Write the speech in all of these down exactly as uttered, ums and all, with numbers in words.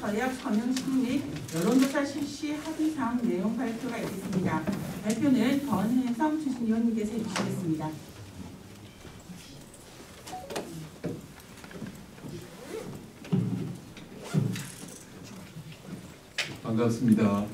서약 서명식 및 여론조사 실시 합의사항 내용 발표가 있겠습니다. 발표는 권혜성 추진위원님께서 해주시겠습니다. 반갑습니다.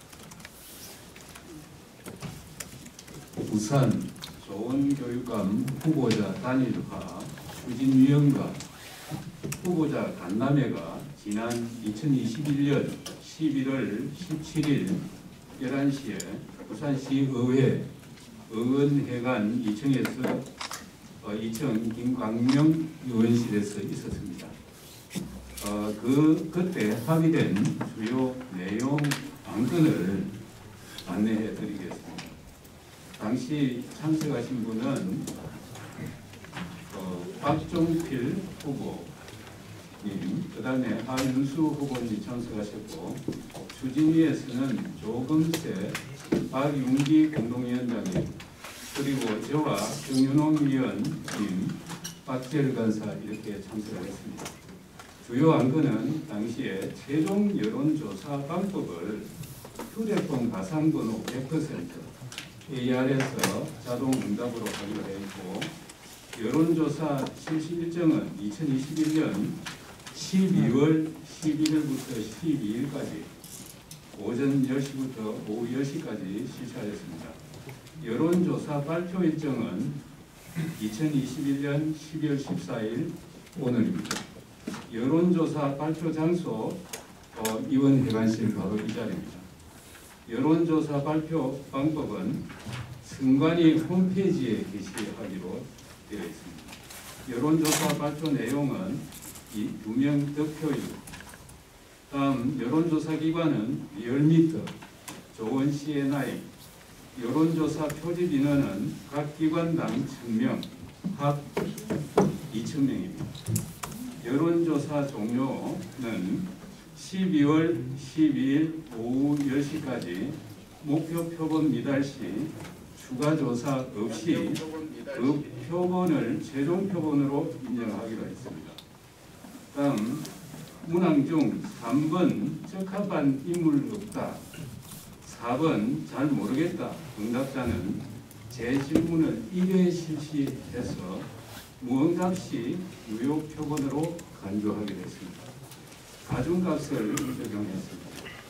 부산 좋은교육감 후보자 단일화 추진위원과 후보자 간담회가 지난 이천이십일년 십일월 십칠일 열한 시에 부산시의회 의원회관 이 층에서 어, 이 층 김광명 의원실에서 있었습니다. 어, 그 그때 합의된 주요 내용 안건을 안내해 드리겠습니다. 당시 참석하신 분은 어, 박종필 후보님, 그 다음에 하윤수 후보님 참석하셨고, 추진위에서는 조금세 박윤기 공동위원장님, 그리고 저와 정윤홍 위원님, 박재열 간사 이렇게 참석하셨습니다. 주요 안건은 당시에 최종 여론조사 방법을 휴대폰 가상번호 백 퍼센트 에이알에서 자동 응답으로 하기로 했고, 여론조사 실시 일정은 이천이십일년 십이월 십일일부터 십이일까지 오전 열 시부터 오후 열 시까지 실시하였습니다. 여론조사 발표 일정은 이천이십일년 십이월 십사일 오늘입니다. 여론조사 발표 장소 어, 의원회관실 바로 이 자리입니다. 여론조사 발표 방법은 선관위 홈페이지에 게시하기로 되어 있습니다. 여론조사 발표 내용은 이 유명 득표이고, 다음 여론조사 기관은 리얼미터, 조원 씨엔아이, 여론조사 표집 인원은 각 기관당 천 명, 합 이천 명입니다. 여론조사 종료는 십이월 십이일 오후 열 시까지 목표 표본 미달 시 추가 조사 없이 그 표본을 최종 표본으로 인정하기로 했습니다. 다음 문항 중 삼 번 적합한 인물 없다, 사 번 잘 모르겠다 응답자는 재질문을 일 회 실시해서 무응답 시 유효 표본으로 간주하기로 했습니다. 가중값을 적용했습니다.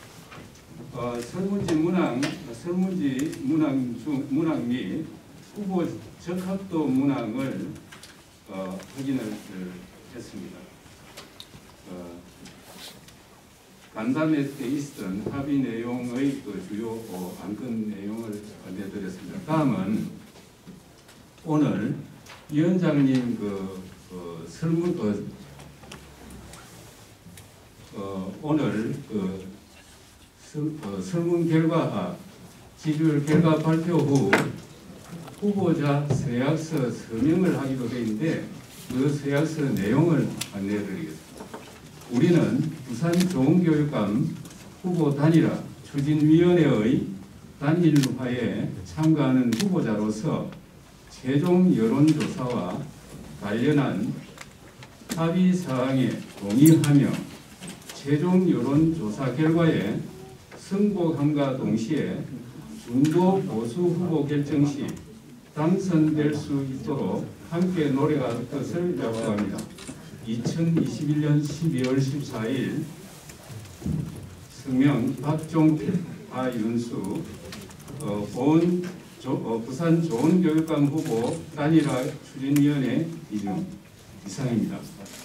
어, 설문지 문항, 설문지 문항 중 문항 및 후보 적합도 문항을 어, 확인을 했습니다. 어, 간담회 때 있었던 합의 내용의 그 주요 어, 안건 내용을 안내드렸습니다. 다음은 오늘 위원장님 그, 그 설문 어, 어, 오늘 그 어, 설문 결과, 아, 지지율 결과 발표 후 후보자 서약서 서명을 하기로 되어 있는데 그 서약서 내용을 안내해드리겠습니다. 우리는 부산 좋은교육감 후보 단일화 추진위원회의 단일화에 참가하는 후보자로서 최종 여론조사와 관련한 합의사항에 동의하며 최종 여론조사 결과에 승복함과 동시에 중도 보수 후보 결정 시 당선될 수 있도록 함께 노력할 것을 약속합니다. 이천이십일년 십이월 십사일 성명 박종필, 하윤수, 어, 본, 조, 어, 부산 좋은교육감 후보 단일화 추진위원회 이상, 이상입니다.